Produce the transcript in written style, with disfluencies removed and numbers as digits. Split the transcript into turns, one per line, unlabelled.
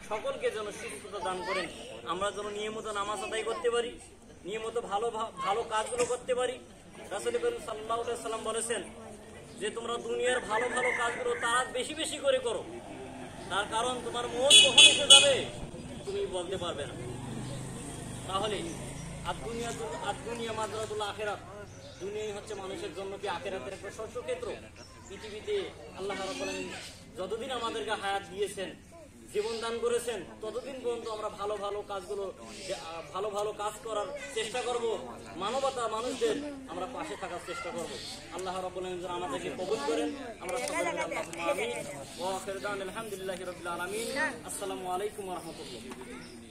সকলকে যেন সুস্থতা দান করেন। আমরা যেন নিয়মিত নামাজ আদায় করতে পারি, নিয়মিত ভালো ভালো কাজগুলো করতে পারি। রাসূল করিম সাল্লাল্লাহু আলাইহি সাল্লাম বলেছেন যে তোমরা দুনিয়ার ভালো ভালো কাজগুলো তারা বেশি বেশি করে করো, তার কারণ তোমার মৌত কখন এসে যাবে তুমি বলতে পারবে না। তাহলে দুনিয়া মাযরাতুল আখিরাত, দুনিয়াই হচ্ছে মানুষের জন্য কি আখিরাতের একটা শস্যক্ষেত্র। পৃথিবীতে আল্লাহ রাব্বুল আলামিন যতদিন আমাদেরকে হায়াত দিয়েছেন, জীবন দান করেছেন, ততদিন পর্যন্ত আমরা ভালো ভালো কাজ করার চেষ্টা করব, মানবতা মানুষদের আমরা পাশে থাকার চেষ্টা করব। আল্লাহ রাব্বুল আলামিন যেন আমাদেরকে কবুল করেন। আমরা সকলে আমিন ওয়া আখিরু দাওয়ানা আলহামদুলিল্লাহি রাব্বিল আলামিন। আসসালামু আলাইকুম ওয়া রাহমাতুল্লাহ।